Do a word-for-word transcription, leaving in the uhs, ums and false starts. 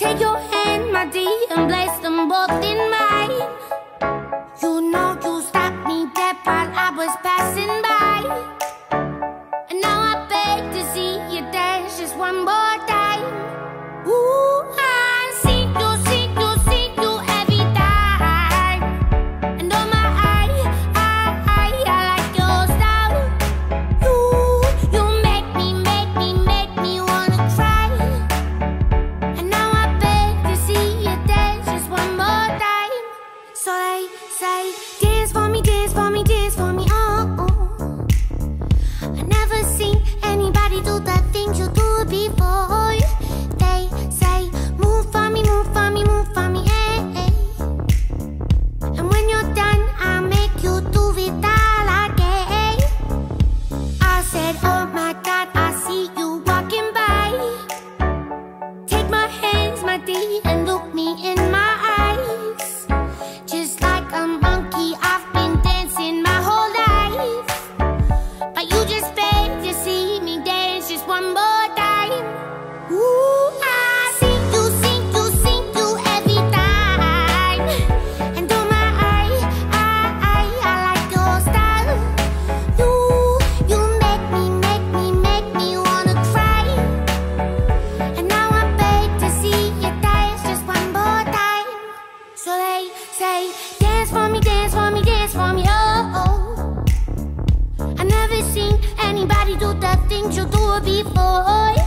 take your hand, my dear, and place them both in mine. You know you stopped me dead while I was passing by, and now I beg to see you dance just one more time. Ooh, I see you, see you, see you every time. And oh my, I, I, I, I like your style. You, you make me, make me, make me wanna cry. And now I beg to see you dance just one more time. So they say, dance for me, dance for me, dance for me, oh, oh. I never seen anybody do the things you do before. They say, move for me, move for me, move for me, eh, eh. And when you're done, I'll make you do it all again. I said, oh my God, I see you walking by. Take my hands, my dear, and look me in my eyes. Just like a monkey, I've been dancing my whole life, but you just beg to see me dance just one more time. Ooh, I see you, see you, see you every time. And oh my, I, I, I, I like your style. You, you make me, make me, make me wanna cry. And now I beg to see you dance just one more time. So they say, dance for me, dance for me, dance for me, oh, oh. I never seen anybody do the things you do before.